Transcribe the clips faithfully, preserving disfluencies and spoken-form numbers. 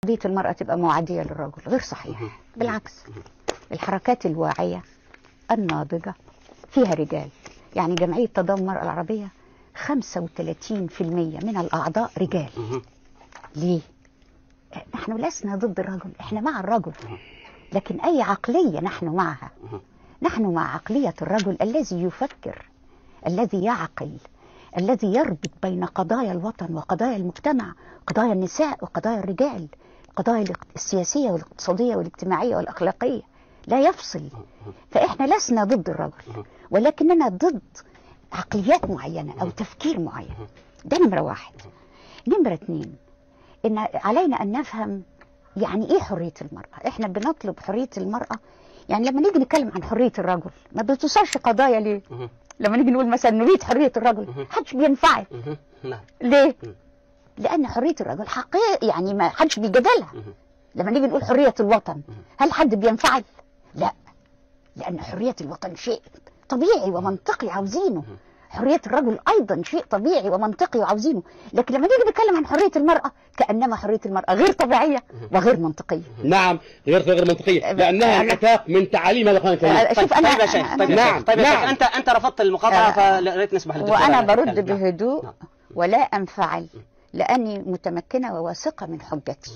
قضية المرأة تبقى معادية للرجل، غير صحيح. بالعكس، الحركات الواعية الناضجة فيها رجال. يعني جمعية تضامن المرأة العربية خمسة وثلاثين بالمئة من الأعضاء رجال. ليه؟ نحن لسنا ضد الرجل، احنا مع الرجل، لكن أي عقلية نحن معها. نحن مع عقلية الرجل الذي يفكر، الذي يعقل، الذي يربط بين قضايا الوطن وقضايا المجتمع، قضايا النساء وقضايا الرجال، القضايا السياسية والاقتصادية والاجتماعية والأخلاقية، لا يفصل. فإحنا لسنا ضد الرجل، ولكننا ضد عقليات معينة أو تفكير معين. ده نمرة واحد. نمرة اتنين، إن علينا أن نفهم يعني إيه حرية المرأة. إحنا بنطلب حرية المرأة، يعني لما نيجي نتكلم عن حرية الرجل ما بتوصلش قضايا. ليه؟ لما نيجي نقول مثلا نريد حرية الرجل محدش بينفعل. ليه؟ لأن حرية الرجل حقيقة، يعني ما حدش بيجادلها. لما نيجي نقول حرية الوطن هل حد بينفعل؟ لا، لأن حرية الوطن شيء طبيعي ومنطقي عاوزينه. حرية الرجل أيضا شيء طبيعي ومنطقي وعاوزينه. لكن لما نيجي نتكلم عن حرية المرأة كأنما حرية المرأة غير طبيعية وغير منطقية. نعم، غير غير منطقية، لأنها انعكاس من تعاليم هذا القانون الكريم. طيب طيب يا شيخ، طيب يا شيخ، طيب يا شيخ، أنت أنت رفضت المقاطعة، فلريت نسمح للدكتور. وأنا برد بهدوء ولا أنفعل، لأني متمكنة وواثقة من حجتي.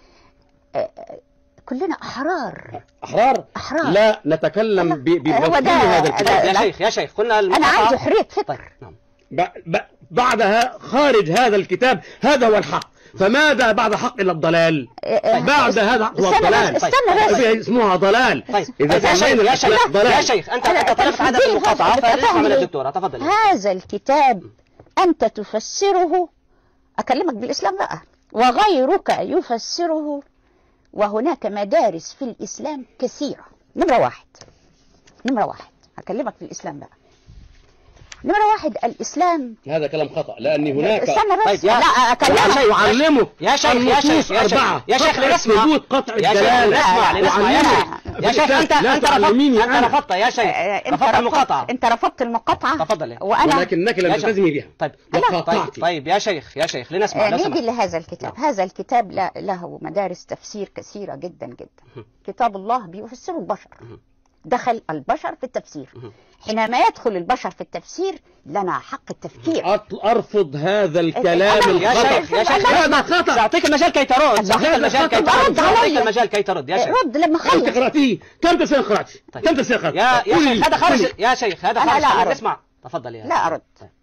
كلنا أحرار. أحرار؟ أحرار. لا نتكلم بمفهوم هذا الكتاب. يا شيخ يا شيخ قلنا أنا عندي حرية فكر. بعدها خارج هذا الكتاب هذا هو الحق. فماذا بعد حق إلا الضلال؟ بعد هذا هو الضلال. استنى بس، اسمها ضلال. إذا سمينا يا شيخ يا شيخ أنت أنت طلبت عدم المقاطعة، فاسمع من الدكتورة. تفضل. هذا الكتاب أنت تفسره، أكلمك بالإسلام بقى، وغيرك يفسره، وهناك مدارس في الإسلام كثيرة. نمرة واحد نمرة واحد هكلمك في الإسلام بقى. نمرة واحد، الإسلام هذا كلام خطأ، لأني هناك استنى بس. طيب لا أكلمك أعلمه يا شيخ يا شيخ يا شيخ يا شيخ لنسمع ثبوت قطع يا شيخ الدلالة. لنسمع لنسمع يا شيخ يا شيخ أنت أنت رفضت أنت رفضت يا شيخ رفضت المقاطعة. أنت رفضت المقاطعة. تفضل. وأنا ولكنك لم تلتزمي بها. طيب طيب طيب يا شيخ يا شيخ لنسمع. نيجي لهذا الكتاب. هذا الكتاب له مدارس تفسير كثيرة جدا جدا. كتاب الله بيفسره البشر. دخل البشر في التفسير. حينما يدخل البشر في التفسير لنا حق التفكير. أرفض هذا الكلام يا شيخ يا شيخ هذا خطأ. سأعطيك المجال كي ترد. سأعطيك المجال كي ترد. سأعطيك المجال كي ترد يا شيخ. رد لما خلص. كم قرأتيه؟ كم تفسير قرأتي؟ كم تفسير قرأتي؟ يا يا شيخ هذا خارج يا شيخ هذا خارج. اسمع تفضل يا. لا أرد.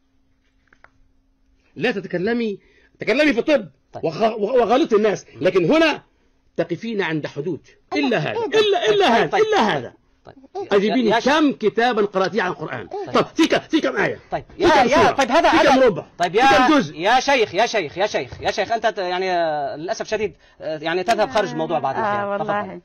لا تتكلمي تكلمي في الطب وغلط الناس، لكن هنا تقفين عند حدود. إلا هذا إلا إلا هذا إلا هذا. أجيبيني كم كتابا قرأتيه عن القرآن؟ طيب في كم في كم آية؟ طيب يا يا طيب هذا في كم ربع؟ طيب يا يا شيخ يا شيخ يا شيخ يا شيخ أنت يعني للأسف شديد يعني تذهب خارج الموضوع بعد الأحيان. آه والله.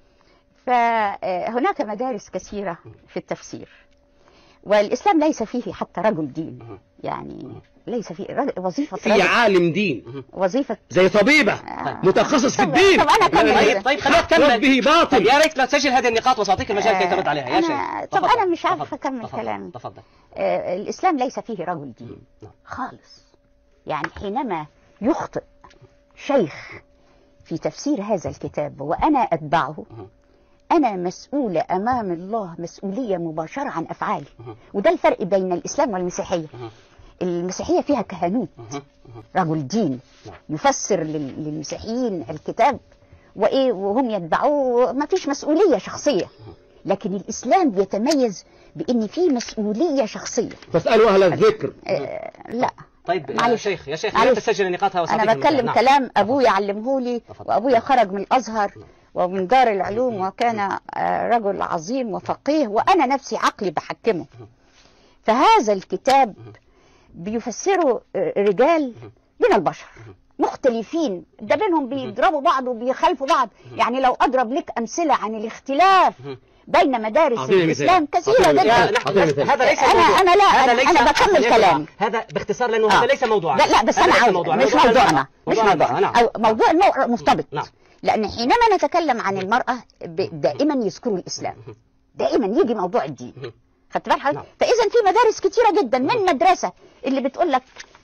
فهناك مدارس كثيرة في التفسير، والإسلام ليس فيه حتى رجل دين، يعني ليس في وظيفة في عالم دين، وظيفة زي طبيبة آه. متخصص في الدين. طب أنا كمل. طيب طيب خلينا نكمل به باطل. طب يا ريت لا تسجل هذه النقاط وسأعطيك المجال كي ترد عليها يا شيخ. طب أنا مش عارفة أكمل كلامي. تفضل. آه الإسلام ليس فيه رجل دين خالص. يعني حينما يخطئ شيخ في تفسير هذا الكتاب وأنا أتبعه، أنا مسؤولة أمام الله مسؤولية مباشرة عن أفعالي. وده الفرق بين الإسلام والمسيحية. المسيحية فيها كهنوت، رجل دين يفسر للمسيحيين الكتاب وإيه وهم يتبعوه، ما فيش مسؤولية شخصية. لكن الإسلام بيتميز بأن فيه مسؤولية شخصية. فاسألوا أهل الذكر. آه لا طيب يا شيخ يا شيخ لا تسجل نقاطها. أنا بتكلم نعم. كلام أبويا علمه لي، وأبويا خرج من الأزهر ومن دار العلوم وكان رجل عظيم وفقيه، وأنا نفسي عقلي بحكمه. فهذا الكتاب بيفسروا رجال من البشر مختلفين، ده بينهم بيضربوا بعض وبيخالفوا بعض. يعني لو أضرب لك أمثلة عن الاختلاف بين مدارس الإسلام كثيرة جدا. هذا ليس أنا أنا لا أنا بكمل كلامي. هذا باختصار لأنه هذا ليس موضوعنا. لا لا بس أنا عاوز مش موضوعنا مش موضوعنا أو موضوع مرتبط. لأن حينما نتكلم عن المرأة دائما يذكروا الإسلام، دائما يجي موضوع الدين. خدت بالك حضرتك؟ فإذا في مدارس كتيرة جدا، من مدرسة اللي بتقول لك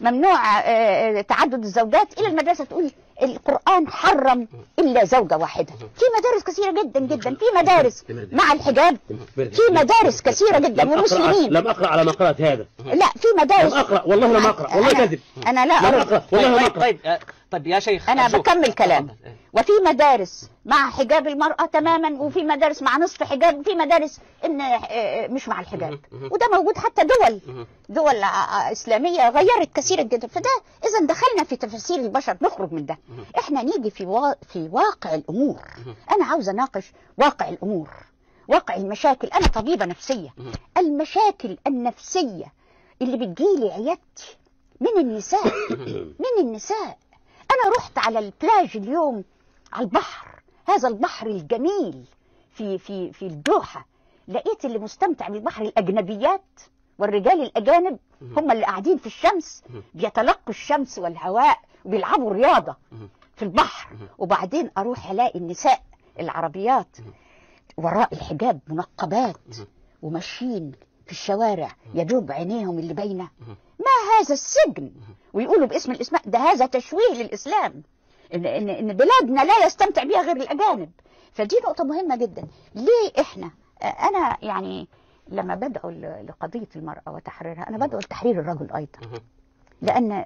ممنوع آه، تعدد الزوجات، الى المدرسه تقول القران حرم الا زوجه واحده. في مدارس كثيره جدا جدا، في مدارس مع الحجاب، في مدارس كثيره جدا ومسلمين. لم اقرا على ما قرات هذا. لا في مدارس. لم اقرا والله لم اقرا والله كذب. انا لا لم اقرا والله لم اقرا. طيب طيب, طيب يا شيخ انا بكمل كلام. وفي مدارس مع حجاب المرأة تماما، وفي مدارس مع نصف حجاب، وفي مدارس ان مش مع الحجاب، وده موجود حتى دول دول إسلامية غيرت كثيرا جدا. فده إذا دخلنا في تفاسير البشر نخرج من ده. احنا نيجي في وا... في واقع الأمور. أنا عاوز أناقش واقع الأمور، واقع المشاكل. أنا طبيبة نفسية. المشاكل النفسية اللي بتجيلي عيادتي من النساء من النساء. أنا رحت على البلاج اليوم على البحر، هذا البحر الجميل في في في الدوحة، لقيت اللي مستمتع بالبحر الأجنبيات والرجال الأجانب هم اللي قاعدين في الشمس بيتلقوا الشمس والهواء وبيلعبوا رياضة في البحر. وبعدين أروح ألاقي النساء العربيات وراء الحجاب منقبات وماشيين في الشوارع يدوب عينيهم اللي باينة. ما هذا السجن؟ ويقولوا باسم الإسلام ده هذا تشويه للإسلام، إن, إن, إن بلادنا لا يستمتع بها غير الأجانب. فدي نقطة مهمة جدا. ليه إحنا أنا يعني لما بدعو لقضية المرأة وتحريرها أنا بدعو لتحرير الرجل أيضا، لأن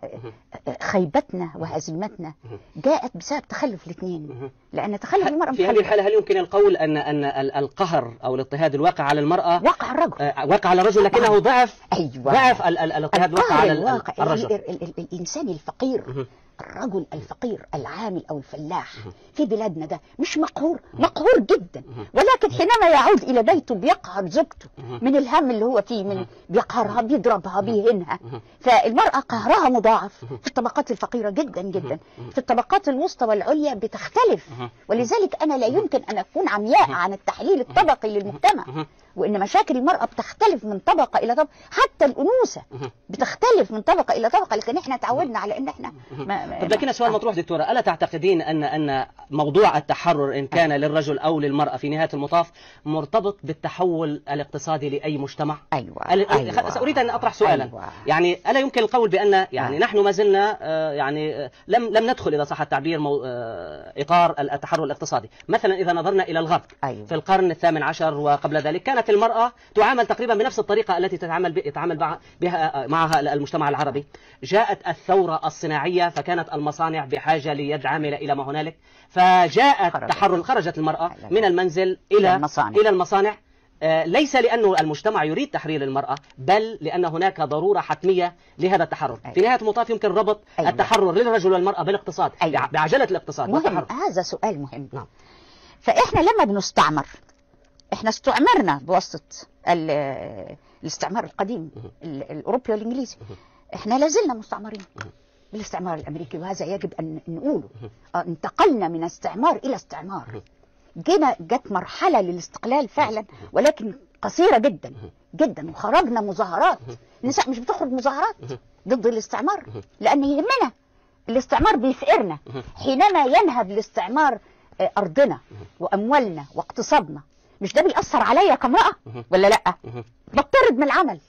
خيبتنا وهزيمتنا جاءت بسبب تخلف الاثنين. لأن تخلف المرأة في هذه الحالة هل يمكن القول أن أن القهر أو الاضطهاد الواقع على المرأة واقع الرجل واقع على الرجل، لكنه ضعف أيوة. ضعف الاضطهاد الواقع على الواقع الرجل. الإنسان الفقير، الرجل الفقير العامل أو الفلاح في بلادنا ده مش مقهور، مقهور جدا، ولكن حينما يعود إلى بيته بيقهر زوجته من الهم اللي هو فيه، من بيقهرها بيضربها بيهنها. فالمرأة قهرها مضاعف في الطبقات الفقيرة جدا جدا. في الطبقات الوسطى والعليا بتختلف، ولذلك أنا لا يمكن أن أكون عمياء عن التحليل الطبقي للمجتمع، وإن مشاكل المرأة بتختلف من طبقة إلى طبقة، حتى الأنوثة بتختلف من طبقة إلى طبقة، لكن إحنا تعودنا على إن إحنا ما طب لكن سؤال مطروح دكتورة، ألا تعتقدين أن أن موضوع التحرر إن كان للرجل أو للمرأة في نهاية المطاف مرتبط بالتحول الاقتصادي لأي مجتمع؟ أيوة. أيوة. سأريد أن أطرح سؤالا. أيوة. يعني ألا يمكن القول بأن يعني آه. نحن ما زلنا آه يعني آه لم لم ندخل إذا صح التعبير مو آه إطار التحرر الاقتصادي. مثلا إذا نظرنا إلى الغرب أيوة. في القرن الثامن عشر وقبل ذلك كانت المرأة تعامل تقريبا بنفس الطريقة التي تتعامل يتعامل بها معها المجتمع العربي. جاءت الثورة الصناعية فكانت المصانع بحاجة ليد عاملة إلى ما هنالك، فجاء التحرر، خرجت المرأة من المنزل إلى المصانع, إلى المصانع. آه ليس لأنه المجتمع يريد تحرير المرأة، بل لأن هناك ضرورة حتمية لهذا التحرر. أيوة. في نهاية المطاف يمكن ربط أيوة. التحرر للرجل والمرأة بالاقتصاد. أيوة. بعجلة الاقتصاد مهم. هذا سؤال مهم. نعم. فإحنا لما بنستعمر، إحنا استعمرنا بواسطة الاستعمار القديم الأوروبي والإنجليزي، إحنا لازلنا مستعمرين بالاستعمار الأمريكي، وهذا يجب أن نقوله. انتقلنا من استعمار إلى استعمار، جينا جت مرحلة للاستقلال فعلا، ولكن قصيرة جدا جدا، وخرجنا مظاهرات. النساء مش بتخرج مظاهرات ضد الاستعمار، لأن يهمنا الاستعمار بيفقرنا. حينما ينهب الاستعمار أرضنا وأموالنا واقتصادنا، مش ده بيأثر عليا كامرأة ولا لأ؟ بطرد من العمل،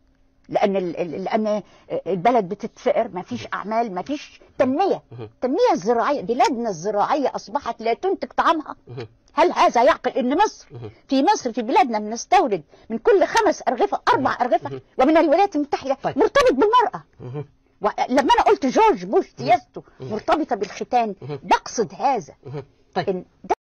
لأن لأن البلد بتتفقر، ما فيش أعمال، ما فيش تنمية. التنمية الزراعية، بلادنا الزراعية أصبحت لا تنتج طعامها. هل هذا يعقل أن مصر في مصر في بلادنا بنستورد من كل خمس أرغفة أربع أرغفة، ومن الولايات المتحدة مرتبط بالمرأة؟ لما أنا قلت جورج بوش سياسته مرتبطة بالختان، بقصد هذا.